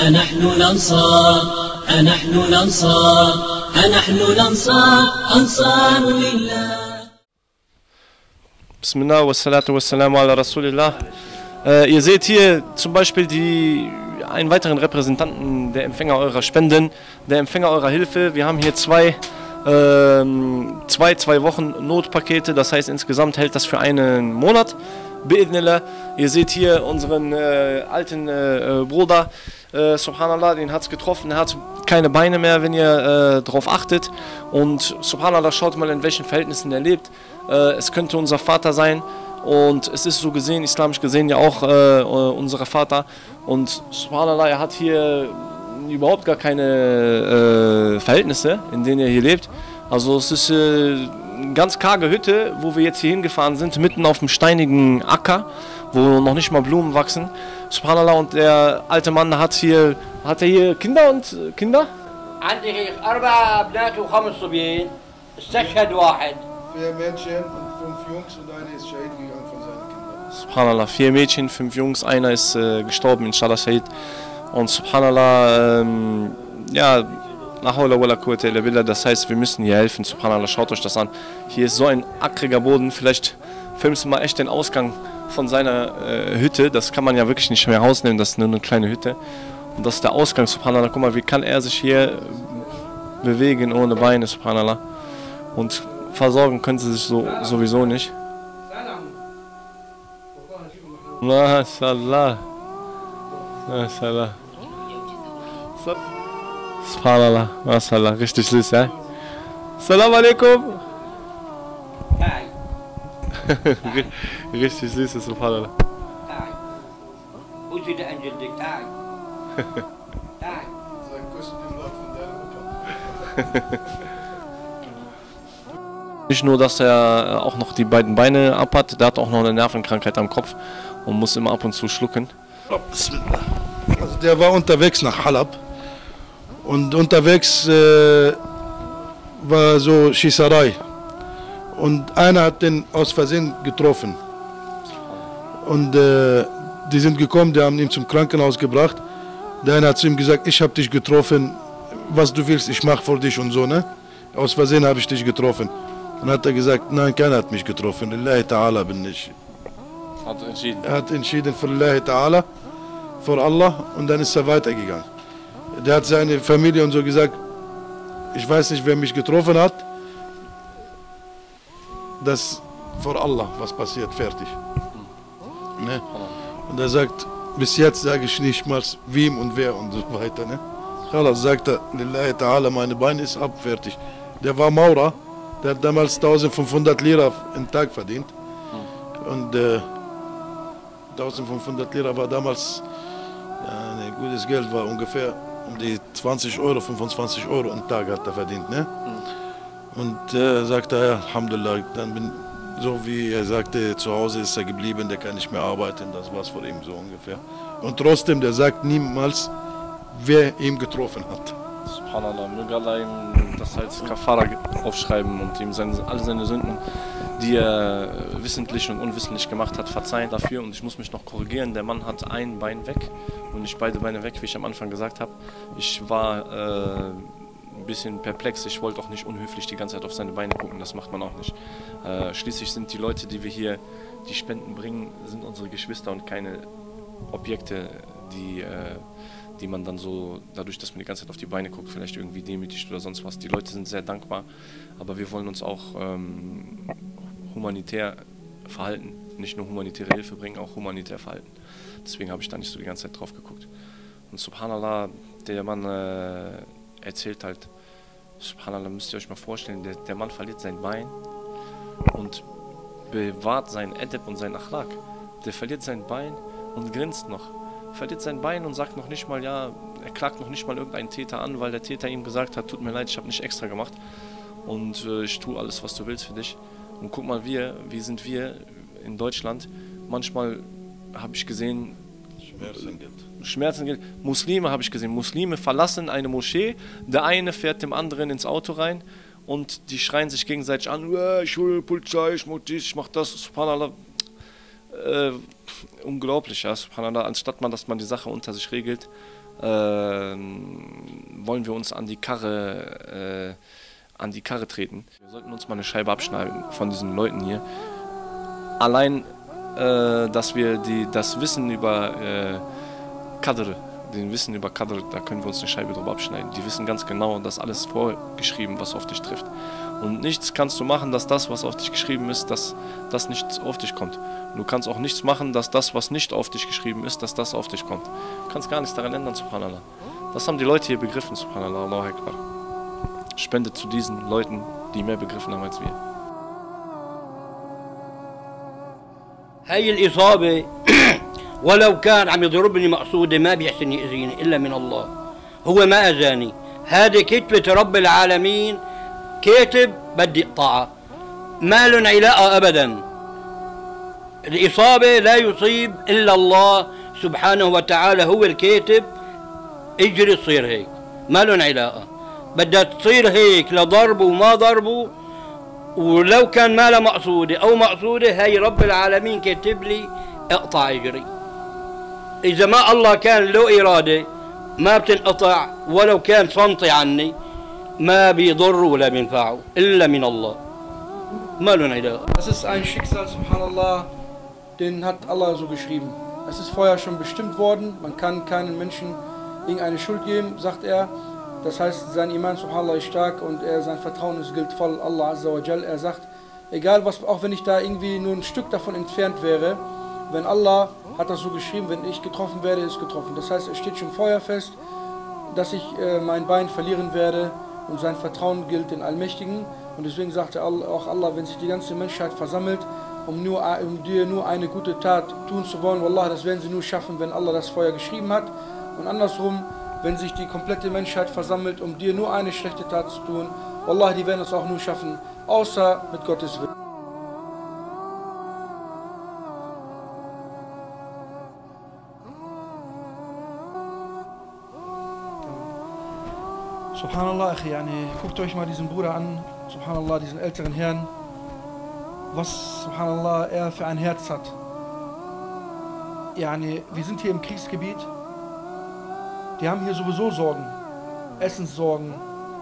أنحن الأنصار أنحن الأنصار أنحن الأنصار أنصار لله. Bismillah, wassalatu wassalamu ala Rasulillah. Ihr seht hier zum Beispiel einen weiteren Repräsentanten der Empfänger eurer Spenden, der Empfänger eurer Hilfe. Wir haben hier zwei Wochen Notpakete, das heißt insgesamt hält das für einen Monat. Bi'idnillah. Ihr seht hier unseren alten Bruder, Subhanallah, den hat es getroffen, er hat keine Beine mehr, wenn ihr darauf achtet. Und Subhanallah, schaut mal, in welchen Verhältnissen er lebt. Es könnte unser Vater sein und es ist so gesehen, islamisch gesehen ja auch unser Vater. Und Subhanallah, er hat hier überhaupt gar keine Verhältnisse, in denen er hier lebt. Also es ist eine ganz karge Hütte, wo wir jetzt hier hingefahren sind, mitten auf dem steinigen Acker, wo noch nicht mal Blumen wachsen. Subhanallah, und der alte Mann hat er hier Kinder und Kinder? عندي 4 بنات و5 صبيان استشهد واحد. 4 Mädchen und 5 Jungs und einer ist Shahid gegangen von seinen Kindern. Subhanallah, 4 Mädchen, 5 Jungs, einer ist gestorben, inshallah Shahid. Und Subhanallah, ja, la hawla wala quwwata illa billah, das heißt, wir müssen hier helfen. Subhanallah, schaut euch das an. Hier ist so ein ackriger Boden, vielleicht filmst du mal echt den Ausgang von seiner Hütte. Das kann man ja wirklich nicht mehr rausnehmen, das ist nur eine kleine Hütte. Und das ist der Ausgang, Subhanallah. Guck mal, wie kann er sich hier bewegen ohne Beine, Subhanallah. Und versorgen können sie sich sowieso nicht. MashaAllah. MashaAllah. Subhanallah, MashaAllah, richtig süß, ja? Assalamu alaikum. Richtig süß, Subhanallah. Nicht nur, dass er auch noch die beiden Beine ab hat, der hat auch noch eine Nervenkrankheit am Kopf und muss immer ab und zu schlucken. Also der war unterwegs nach Halab und unterwegs war so Schießerei und einer hat den aus Versehen getroffen und die sind gekommen, die haben ihn zum Krankenhaus gebracht. Der eine hat zu ihm gesagt, ich habe dich getroffen, was du willst, ich mache für dich und so, ne? Aus Versehen habe ich dich getroffen. Dann hat er gesagt, nein, keiner hat mich getroffen, Lillahi Ta'ala bin ich. Er hat entschieden für Lillahi Ta'ala, für Allah, und dann ist er weitergegangen. Der hat seine Familie und so gesagt, ich weiß nicht, wer mich getroffen hat, das für Allah, was passiert, fertig. Ne? Und er sagt, bis jetzt sage ich nicht mal wem und wer und so weiter. Ne? Khalas, sagt er, Lillahi Ta'ala, meine Beine ist ab, fertig. Der war Maurer, der hat damals 1500 Lira im Tag verdient. Und 1500 Lira war damals ein gutes Geld, war ungefähr um die 20 Euro, 25 Euro im Tag hat er verdient. Ne? Und sagt er, ja, Alhamdulillah, dann bin so wie er sagte, zu Hause ist er geblieben, der kann nicht mehr arbeiten, das war es vor ihm so ungefähr. Und trotzdem, der sagt niemals, wer ihn getroffen hat. Subhanallah, möge Allah ihm das als Kafara aufschreiben und ihm alle seine Sünden, die er wissentlich und unwissentlich gemacht hat, verzeihen dafür. Und ich muss mich noch korrigieren, der Mann hat ein Bein weg und nicht beide Beine weg, wie ich am Anfang gesagt habe. Ich war ein bisschen perplex, ich wollte auch nicht unhöflich die ganze Zeit auf seine Beine gucken, das macht man auch nicht. Schließlich sind die Leute, die wir hier die Spenden bringen, sind unsere Geschwister und keine Objekte, die man dann so, dadurch, dass man die ganze Zeit auf die Beine guckt, vielleicht irgendwie demütigt oder sonst was. Die Leute sind sehr dankbar, aber wir wollen uns auch humanitär verhalten, nicht nur humanitäre Hilfe bringen, auch humanitär verhalten. Deswegen habe ich da nicht so die ganze Zeit drauf geguckt. Und Subhanallah, der Mann erzählt halt, Subhanallah, müsst ihr euch mal vorstellen, der Mann verliert sein Bein und bewahrt seinen Adab und seinen Akhlaq. Der verliert sein Bein und grinst noch. Verliert sein Bein und sagt noch nicht mal, ja, er klagt noch nicht mal irgendeinen Täter an, weil der Täter ihm gesagt hat, tut mir leid, ich habe nicht extra gemacht und ich tue alles, was du willst für dich. Und guck mal, wie sind wir in Deutschland? Manchmal habe ich gesehen, Schmerzengeld. Muslime habe ich gesehen. Muslime verlassen eine Moschee, der eine fährt dem anderen ins Auto rein und die schreien sich gegenseitig an, ich hole Polizei, ich mach dies, ich mach das, Subhanallah. Unglaublich, ja, Subhanallah, anstatt dass man die Sache unter sich regelt, wollen wir uns an die Karre treten. Wir sollten uns mal eine Scheibe abschneiden von diesen Leuten hier. Allein, dass wir das Wissen über Qadr, da können wir uns eine Scheibe drüber abschneiden. Die wissen ganz genau, dass alles vorgeschrieben, was auf dich trifft. Und nichts kannst du machen, dass das, was auf dich geschrieben ist, dass das nicht auf dich kommt. Und du kannst auch nichts machen, dass das, was nicht auf dich geschrieben ist, dass das auf dich kommt. Du kannst gar nichts daran ändern, subhanallah. Das haben die Leute hier begriffen, subhanallah, Allahu Akbar. Spendet zu diesen Leuten, die mehr begriffen haben als wir. هاي الإصابة ولو كان عم يضربني مقصودة ما بيحسن يأذيني إلا من الله. هو ما أذاني. هذه كتبة رب العالمين، كاتب بدي اقطعها. ما لن علاقة أبدا. الإصابة لا يصيب إلا الله سبحانه وتعالى، هو الكاتب. اجري تصير هيك، ما لن علاقة. بدها تصير هيك لضربه وما ضربه، ولو كان ما لها مقصودة أو مقصودة، هاي رب العالمين كاتب لي اقطع اجري. إذا ما الله كان له إرادة ما بتنقطع، ولو كان سنتي عني ما بيضر ولا بينفعه إلا من الله. ما له علاقة. Das ist ein Schicksal, subhanallah, den hat Allah so geschrieben. Es ist vorher schon bestimmt worden, man kann keinen Menschen irgendeine Schuld geben, sagt er. Das heißt, sein Iman, subhanallah, ist stark und sein Vertrauen gilt voll Allah Azza wa Jal. Er sagt, egal was, auch wenn ich da irgendwie nur ein Stück davon entfernt wäre, wenn Allah hat das so geschrieben, wenn ich getroffen werde, ist getroffen. Das heißt, es steht schon vorher fest, dass ich mein Bein verlieren werde und sein Vertrauen gilt den Allmächtigen. Und deswegen sagte auch Allah, wenn sich die ganze Menschheit versammelt, um dir nur eine gute Tat tun zu wollen, Wallah, das werden sie nur schaffen, wenn Allah das vorher geschrieben hat. Und andersrum, wenn sich die komplette Menschheit versammelt, um dir nur eine schlechte Tat zu tun, Wallah, die werden es auch nur schaffen, außer mit Gottes Willen. Subhanallah, guckt euch mal diesen Bruder an, Subhanallah, diesen älteren Herrn, was, Subhanallah, er für ein Herz hat. Wir sind hier im Kriegsgebiet, die haben hier sowieso Sorgen, Essenssorgen,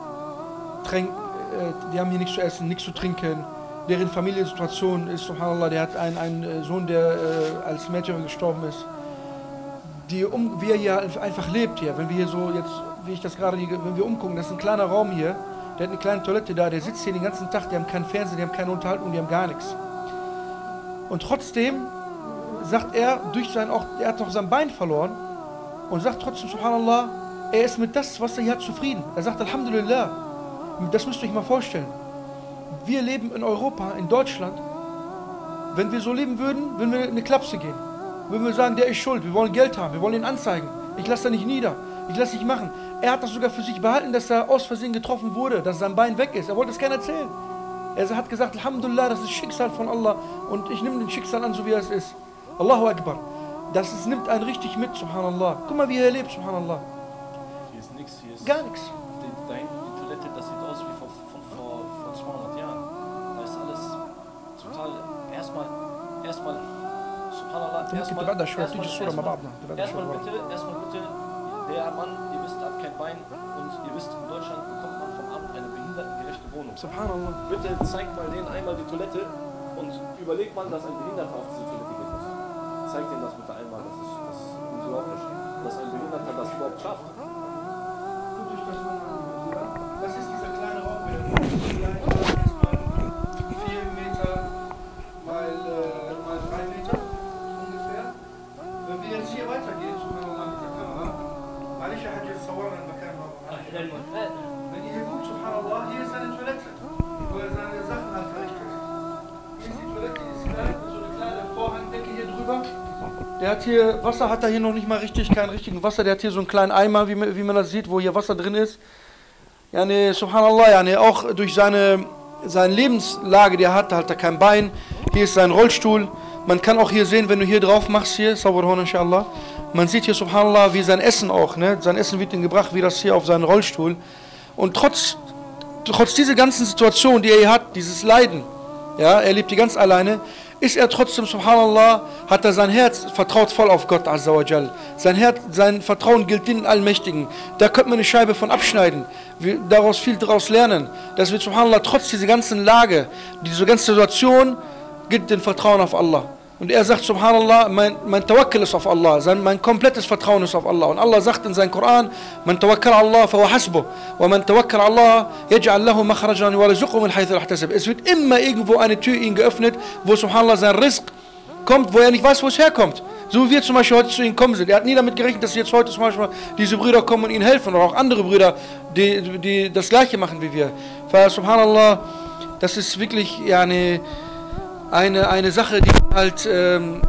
die haben hier nichts zu essen, nichts zu trinken, deren Familiensituation ist, Subhanallah, der hat einen Sohn, der als Märtyrer gestorben ist, wie er hier einfach lebt hier, wenn wir hier so jetzt, wie ich das gerade, wenn wir umgucken, das ist ein kleiner Raum hier, der hat eine kleine Toilette da, der sitzt hier den ganzen Tag, die haben keinen Fernseher, die haben keine Unterhaltung, die haben gar nichts. Und trotzdem sagt er, er hat noch sein Bein verloren und sagt trotzdem, subhanallah, er ist mit das, was er hier hat, zufrieden. Er sagt, Alhamdulillah, das müsst ihr euch mal vorstellen. Wir leben in Europa, in Deutschland, wenn wir so leben würden, würden wir eine Klapse gehen. Würden wir sagen, der ist schuld, wir wollen Geld haben, wir wollen ihn anzeigen. Ich lasse da nicht nieder, ich lasse nicht machen. Er hat das sogar für sich behalten, dass er aus Versehen getroffen wurde, dass sein Bein weg ist. Er wollte es keiner erzählen. Er hat gesagt, Alhamdulillah, das ist Schicksal von Allah und ich nehme den Schicksal an, so wie er es ist. Allahu Akbar. Nimmt einen richtig mit, subhanallah. Guck mal, wie er lebt, subhanallah. Hier ist nichts, hier ist gar nichts. Die Toilette, das sieht aus wie vor 200 Jahren. Da ist alles total, erstmal, subhanallah, erstmal bitte, der Mann, ihr wisst, hat kein Bein und ihr wisst, in Deutschland bekommt man vom Amt eine behindertengerechte Wohnung. Subhanallah. Bitte zeigt mal denen einmal die Toilette und überlegt mal, dass ein Behinderter auf diese Toilette gehen muss. Zeigt denen das bitte einmal, das ist unglaublich, dass ein Behinderter das überhaupt schafft. Guckt euch das mal an. Das ist dieser kleine Raum, der 4 Meter mal 3 Meter ungefähr. Wenn wir jetzt hier weitergehen, subhanallah, mit der Kamera, wenn ihr hier guckt, subhanallah, hier ist eine Toilette, wo er seine Sachen hat verrichtet. Hier ist die Toilette, die ist klein, so eine kleine Vorhangdecke hier drüber. Der hat hier, Wasser hat er hier noch nicht mal keinen richtigen Wasser, der hat hier so einen kleinen Eimer, wie man das sieht, wo hier Wasser drin ist. Subhanallah, auch durch seine Lebenslage, die er hat er kein Bein. Hier ist sein Rollstuhl. Man kann auch hier sehen, wenn du hier drauf machst, hier, Sauberhorn, inshallah. Man sieht hier, subhanallah, wie sein Essen auch, ne? Sein Essen wird ihm gebracht, wie das hier auf seinen Rollstuhl. Und trotz dieser ganzen Situation, die er hier hat, dieses Leiden, ja, er lebt hier ganz alleine, ist er trotzdem, subhanallah, hat er sein Herz vertraut voll auf Gott Azza wa Jal. Sein Vertrauen gilt den Allmächtigen. Da könnte man eine Scheibe von abschneiden. Wir viel daraus lernen, dass wir, subhanallah, trotz dieser ganzen Lage, diese ganze Situation, gilt den Vertrauen auf Allah. Und er sagt, subhanallah, mein Tawakkul ist auf Allah, mein komplettes Vertrauen ist auf Allah. Und Allah sagt in seinem Koran, man tawakkal Allah fa huwa hasbuh, wa man tawakkal Allah yaj'al lahu makhrajan wa yarzuqhu min haythu la yahtasib. Es wird immer irgendwo eine Tür ihm geöffnet, wo subhanallah sein Rizq kommt, wo er nicht weiß, wo es herkommt. So wie wir zum Beispiel heute zu ihm kommen sind. Er hat nie damit gerechnet, dass jetzt heute zum Beispiel diese Brüder kommen und ihnen helfen oder auch andere Brüder, die das Gleiche machen wie wir. Weil subhanallah, das ist wirklich eine Sache, die halt lernen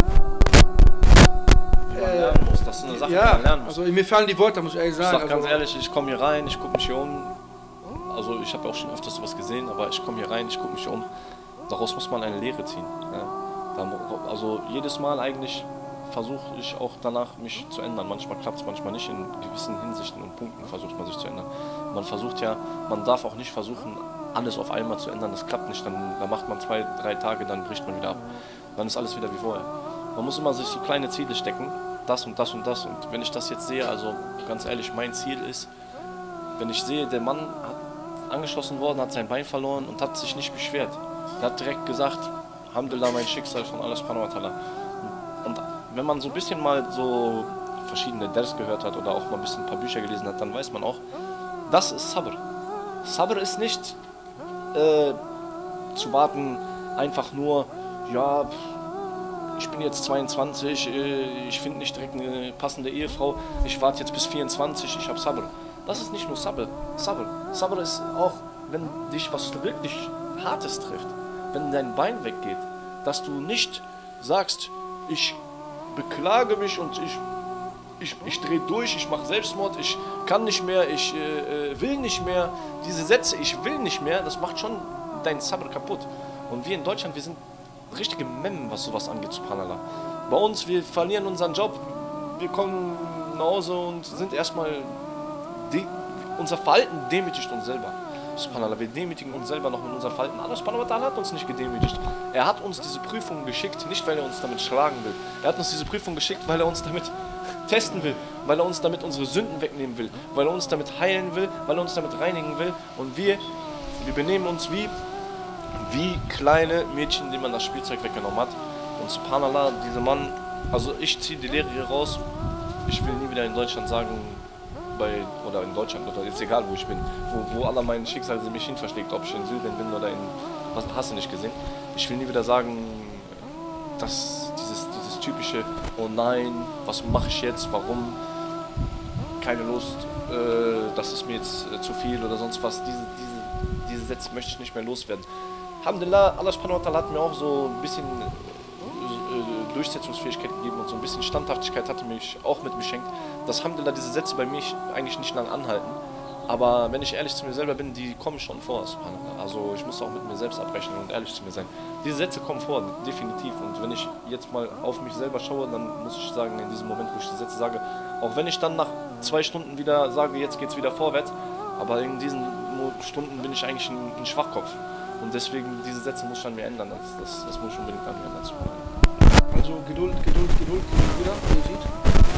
muss. Das ist eine Sache, die man lernen muss. Also mir fallen die Worte, muss ich ehrlich sagen. Ich sag ganz ehrlich, ich komme hier rein, ich gucke mich hier um. Also ich habe auch schon öfters sowas gesehen, aber ich komme hier rein, ich gucke mich um. Daraus muss man eine Lehre ziehen. Ja. Also jedes Mal eigentlich versuche ich auch danach mich zu ändern. Manchmal klappt es, manchmal nicht. In gewissen Hinsichten und Punkten versucht man sich zu ändern. Man darf auch nicht versuchen, alles auf einmal zu ändern, das klappt nicht, dann macht man 2, 3 Tage, dann bricht man wieder ab. Dann ist alles wieder wie vorher. Man muss immer sich so kleine Ziele stecken, das und das und das. Und wenn ich das jetzt sehe, also ganz ehrlich, mein Ziel ist, wenn ich sehe, der Mann hat angeschossen worden, hat sein Bein verloren und hat sich nicht beschwert. Er hat direkt gesagt, Alhamdulillah, mein Schicksal von Allah subhanahu wa ta'ala. Und wenn man so ein bisschen mal so verschiedene Ders gehört hat oder auch mal ein paar Bücher gelesen hat, dann weiß man auch, das ist Sabr. Sabr ist nicht zu warten, einfach nur, ja, ich bin jetzt 22, ich finde nicht direkt eine passende Ehefrau, ich warte jetzt bis 24, ich habe Sabr. Das ist nicht nur Sabr. Sabr ist auch, wenn dich was wirklich Hartes trifft, wenn dein Bein weggeht, dass du nicht sagst, ich beklage mich und ich drehe durch, ich mache Selbstmord, ich kann nicht mehr, ich will nicht mehr. Diese Sätze, ich will nicht mehr, das macht schon dein Sabr kaputt. Und wir in Deutschland, wir sind richtige Memmen, was sowas angeht, subhanallah. Bei uns, wir verlieren unseren Job, wir kommen nach Hause und sind erstmal, unser Verhalten demütigt uns selber. Subhanallah, wir demütigen uns selber noch mit unserem Verhalten. Allah subhanahu wa ta'ala hat uns nicht gedemütigt. Er hat uns diese Prüfung geschickt, nicht weil er uns damit schlagen will. Er hat uns diese Prüfung geschickt, weil er uns damit testen will, weil er uns damit unsere Sünden wegnehmen will, weil er uns damit heilen will, weil er uns damit reinigen will. Und wir benehmen uns wie kleine Mädchen, denen man das Spielzeug weggenommen hat. Und subhanallah, dieser Mann, also ich ziehe die Lehre hier raus. Ich will nie wieder in Deutschland sagen, in Deutschland oder ist egal wo ich bin, wo Allah mein Schicksal mich hin verschlägt, ob ich in Syrien bin oder was hast du nicht gesehen. Ich will nie wieder sagen, dass dieses typische, oh nein, was mache ich jetzt, warum, keine Lust, das ist mir jetzt zu viel oder sonst was, diese Sätze möchte ich nicht mehr loswerden. Alhamdulillah, Allah subhanahu wa ta'ala hat mir auch so ein bisschen Durchsetzungsfähigkeit gegeben und so ein bisschen Standhaftigkeit hatte mich auch mit beschenkt, dass Alhamdulillah diese Sätze bei mir eigentlich nicht lange anhalten. Aber wenn ich ehrlich zu mir selber bin, die kommen schon vor, subhanallah. Also ich muss auch mit mir selbst abrechnen und ehrlich zu mir sein. Diese Sätze kommen vor, definitiv. Und wenn ich jetzt mal auf mich selber schaue, dann muss ich sagen, in diesem Moment, wo ich die Sätze sage, auch wenn ich dann nach 2 Stunden wieder sage, jetzt geht's wieder vorwärts, aber in diesen Stunden bin ich eigentlich ein Schwachkopf. Und deswegen, diese Sätze muss ich an mir ändern. Das muss ich unbedingt an mir ändern. Also Geduld, wieder, wie ihr seht.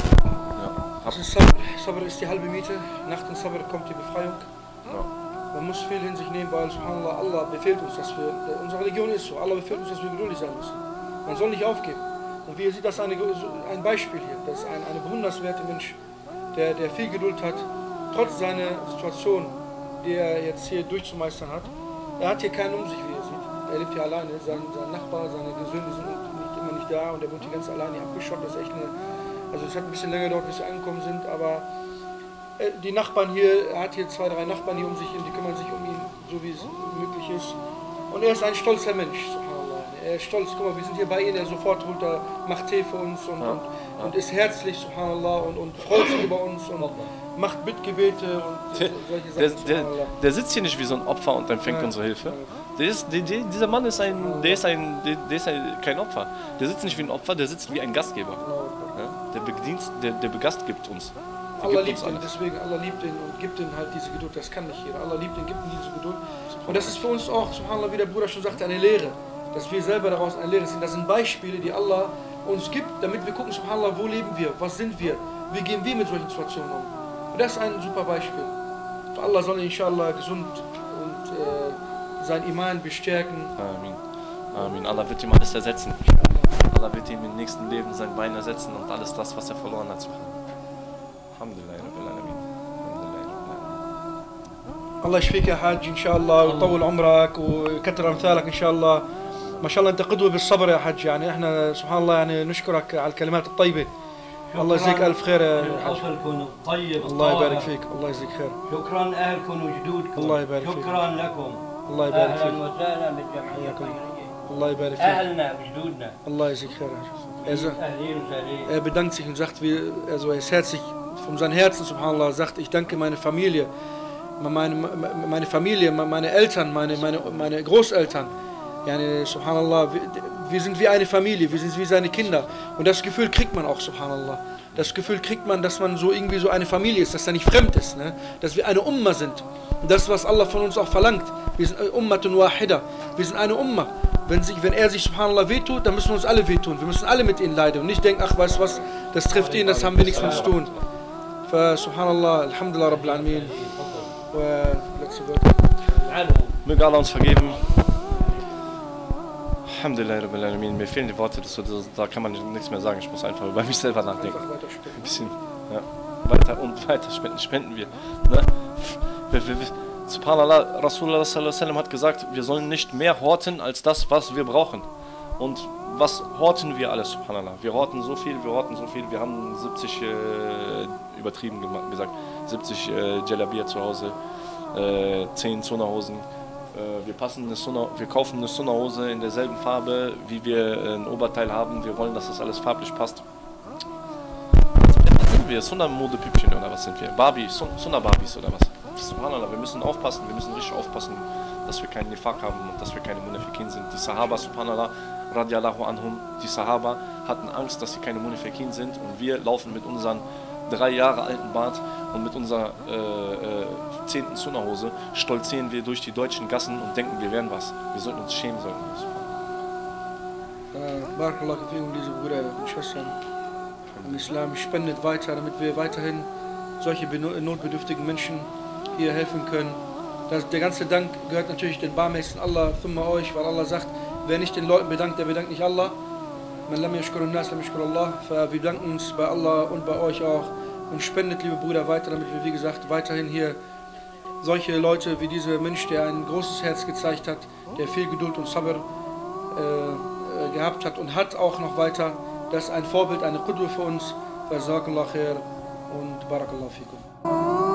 Sabr ist die halbe Miete, nach dem Sabr kommt die Befreiung. Ja. Man muss viel in sich nehmen, weil subhanallah, Allah befehlt uns, dass unsere Religion ist so, Allah befehlt uns, dass wir geduldig sein müssen. Man soll nicht aufgeben. Und wie ihr seht, das ist ein Beispiel hier, das ist ein bewundernswerter Mensch, der viel Geduld hat, trotz seiner Situation, die er jetzt hier durchzumeistern hat. Er hat hier keinen um sich, wie ihr seht. Er lebt hier alleine, sein Nachbar, seine Söhne sind immer nicht da und er wohnt hier ganz alleine abgeschottet. Das ist echt also es hat ein bisschen länger gedauert, bis sie angekommen sind, aber die Nachbarn hier, er hat hier 2, 3 Nachbarn hier um sich und die kümmern sich um ihn, so wie es möglich ist. Und er ist ein stolzer Mensch, subhanallah. Er ist stolz, guck mal, wir sind hier bei ihm, er sofort holt, er macht Tee für uns und ist herzlich, subhanallah, und freut sich über uns und macht Bittgebete und solche Sachen. Der sitzt hier nicht wie so ein Opfer und empfängt unsere Hilfe. Dieser Mann ist kein Opfer. Der sitzt nicht wie ein Opfer, der sitzt wie ein Gastgeber. Ja? Der begastgibt uns. Allah liebt ihn, deswegen Allah liebt ihn und gibt ihm halt diese Geduld. Das kann nicht jeder. Allah liebt ihn, gibt ihm diese Geduld. Und das ist für uns auch, subhanallah, wie der Bruder schon sagte, eine Lehre. dass wir selber daraus eine Lehre ziehen. Das sind Beispiele, die Allah uns gibt, damit wir gucken, subhanallah, wo leben wir, was sind wir, wie gehen wir mit solchen Situationen um. Und das ist ein super Beispiel. Allah soll inshallah gesund und sein Iman bestärken. Amin. Amin. Allah wird ihm alles ersetzen. Allah wird ihm im nächsten Leben sein Bein ersetzen und alles das, was er verloren hat. Alhamdulillah, Rabbil Alamin. الله يشفيك يا حاج ان شاء الله ويطول عمرك ويكثر امثالك ان شاء الله. ما شاء الله انت قدوه بالصبر يا حاج، يعني احنا سبحان الله يعني نشكرك على الكلمات الطيبه. الله يجزيك الف خير يا حاج. أصلكم الطيب الله يبارك فيك، الله يجزيك خير. شكرا أهلكم وجدودكم. الله يبارك فيك. شكرا لكم. الله يبارك فيك. أهلا وسهلا بالجمعية الخيرية. الله يبارك فيك. أهلنا وجدودنا. الله يجزيك خير. أهلين وسهلين. Bedankt sich und sagt, also er ist herzlich von seinem Herzen, subhanallah, sagt, ich danke meine Familie, meine Eltern, meine Großeltern. Yani, subhanallah, wir sind wie eine Familie, wir sind wie seine Kinder. Und das Gefühl kriegt man auch, subhanallah. Das Gefühl kriegt man, dass man so irgendwie so eine Familie ist, dass er nicht fremd ist, ne? Dass wir eine Umma sind. Und das ist, was Allah von uns auch verlangt. Wir sind Ummatun wahida. Wir sind eine Umma. Wenn er sich, subhanallah, wehtut, dann müssen wir uns alle wehtun. Wir müssen alle mit ihm leiden und nicht denken, ach, weißt du was, das trifft ihn, das haben wir nichts mit zu tun. Subhanallah, Alhamdulillah, Rabbil Alamin. Letzte Wörter. Möge Allah uns vergeben. Alhamdulillah, Rabbil Alamin. Mir fehlen die Worte, da kann man nichts mehr sagen. Ich muss einfach über mich selber nachdenken. Ein bisschen, ja, weiter und weiter spenden wir. Ne? Subhanallah, Rasulullah sallallahu alaihi wasallam hat gesagt, wir sollen nicht mehr horten als das, was wir brauchen. Und was horten wir alles, subhanallah? Wir horten so viel, wir haben 70, übertrieben gesagt, 70 Jalabia zu Hause, 10 Sunna-Hosen. Wir kaufen eine Sunna-Hose in derselben Farbe, wie wir ein Oberteil haben. Wir wollen, dass das alles farblich passt. Was sind wir? Sunna-Mode-Püppchen oder was sind wir? Sunna-Barbies oder was? Subhanallah, wir müssen aufpassen, wir müssen richtig aufpassen, dass wir keinen Nifaq haben und dass wir keine Munafiqin sind. Die Sahaba, subhanallah, radiallahu anhum, die Sahaba hatten Angst, dass sie keine Munafiqin sind und wir laufen mit unseren 3 Jahre alten Bart und mit unserer 10. Sunna-Hose stolzieren wir durch die deutschen Gassen und denken, wir wären was. Wir sollten uns schämen, Barakallahu fikum, diese Brüder und Schwestern im Islam, spendet weiter, damit wir weiterhin solche notbedürftigen Menschen hier helfen können. Der ganze Dank gehört natürlich den barmherzigsten Allah, thumma euch, weil Allah sagt, wer nicht den Leuten bedankt, der bedankt nicht Allah. Man lam yashkurun nas, lam yashkur Allah. Wir bedanken uns bei Allah und bei euch auch und spendet, liebe Brüder, weiter, damit wir, wie gesagt, weiterhin hier solche Leute wie dieser Mensch, der ein großes Herz gezeigt hat, der viel Geduld und Sabr gehabt hat und hat auch noch weiter. Das ist ein Vorbild, eine Qudwa für uns. Jazakallah khair und Barakallahu fikum.